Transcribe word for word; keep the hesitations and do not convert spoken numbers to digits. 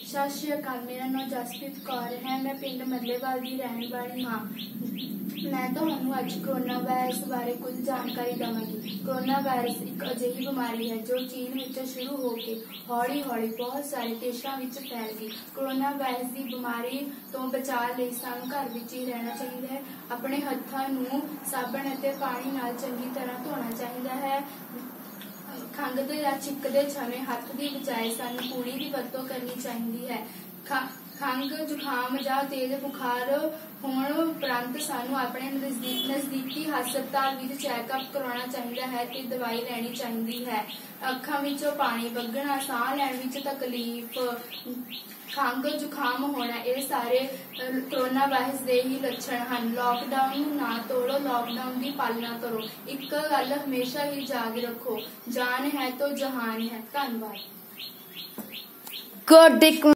सत श्री अकाल। मेरा नाम जसप्रीत कौर है। मैं पिंड मल्लेवाल की रहने वाली हाँ। मैं ਤੁਹਾਨੂੰ ਅੱਜ कोरोना वायरस बारे कुछ जानकारी देवांगी। कोरोना वायरस एक अजिही बीमारी है जो चीन विच शुरू होकर हौली हौली बहुत सारे देशों में फैल गई। कोरोना वायरस की बीमारी तो बचाव लई सानू घर विच ही रहना चाहिए है। अपने हत्थां नूं साबण अते पानी नाल चंगी तरह धोना चाहिए है। खंघ या छिकदे समय हथ की बजाय सानू कूड़ी की वरतों करनी चाहिए है। खंघ जुखाम या तेज बुखार होने उपरंत सानू अपने नजदीकी हस्पताल विच चैकअप करवाना चाहिए है ते दवाई लैनी चाहिए है। अखां विचों पानी वगना, साह लैण विच तकलीफ, खंघ जुखाम होना, ये सारे कोरोना वायरस के ही लक्षण हैं। लॉकडाउन ना तोड़ो, लॉकडाउन की पालना करो। एक गल हमेशा ही याद रखो, जान है तो जहान है। धन्यवाद।